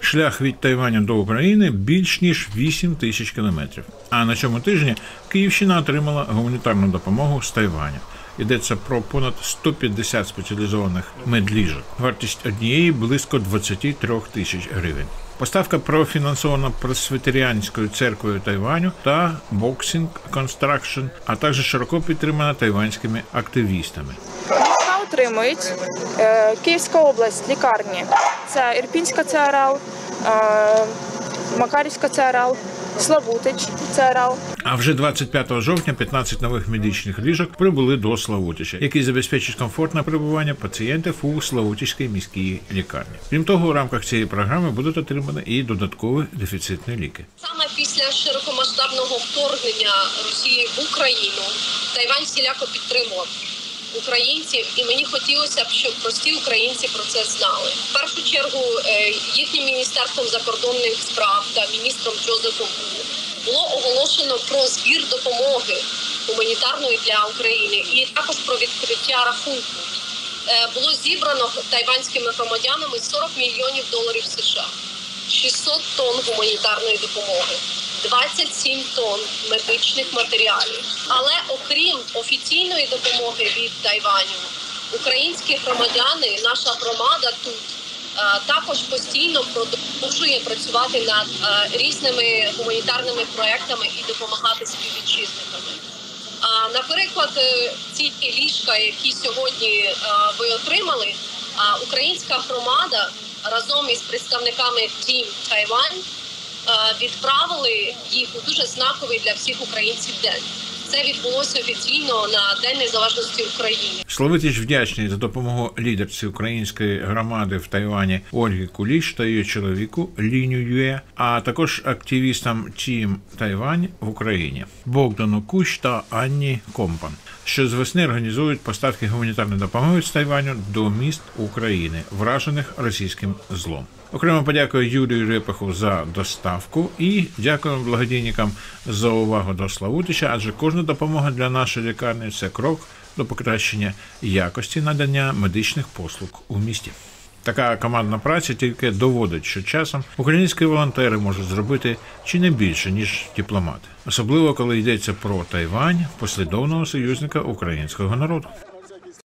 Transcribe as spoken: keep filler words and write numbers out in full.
Шлях від Тайваню до України більш ніж вісім тисяч кілометрів. А на цьому тижні Київщина отримала гуманітарну допомогу з Тайваню. Йдеться про понад сто п'ятдесят спеціалізованих медліжок. Вартість однієї близько двадцять три тисяч гривень. Поставка профінансована Пресвітеріанською церквою Тайваню та Boxing Construction, а також широко підтримана тайванськими активістами. Отримують е, Київська область, лікарні. Це Ірпінська ЦРЛ, е, Макарівська ЦРЛ, Славутич ЦРЛ. А вже двадцять п'ятого жовтня п'ятнадцять нових медичних ліжок прибули до Славутича, які забезпечать комфортне перебування пацієнтів у Славутичській міській лікарні. Крім того, у рамках цієї програми будуть отримані і додаткові дефіцитні ліки. Саме після широкомасштабного вторгнення Росії в Україну Тайвань всіляко підтримував українців, і мені хотілося б, щоб прості українці про це знали. В першу чергу їхнім міністерством закордонних справ та міністром Джозефом Ву було оголошено про збір допомоги гуманітарної для України і також про відкриття рахунку. Було зібрано тайванськими громадянами сорок мільйонів доларів США, шістсот тонн гуманітарної допомоги, двадцять сім тонн медичних матеріалів. Але окрім офіційної допомоги від Тайваню, українські громадяни, наша громада тут також постійно продовжує працювати над різними гуманітарними проектами і допомагати співвітчизниками. Наприклад, ці ліжка, які сьогодні ви отримали, українська громада разом із представниками Team Taiwan відправили їх у дуже знаковий для всіх українців день. Це відбулося офіційно на День Незалежності України. Славутич вдячний за допомогу лідерці української громади в Тайвані Ольги Куліш та її чоловіку Ліню Юе, а також активістам Team Taiwan в Україні Богдану Кущ та Анні Компан, що з весни організують поставки гуманітарної допомоги з Тайваню до міст України, вражених російським злом. Окремо подякую Юрію Репаху за доставку і дякуємо благодійникам за увагу до Славутича, адже кожна допомога для нашої лікарні – це крок до покращення якості надання медичних послуг у місті. Така командна праця тільки доводить, що часом українські волонтери можуть зробити чи не більше, ніж дипломати. Особливо, коли йдеться про Тайвань, послідовного союзника українського народу.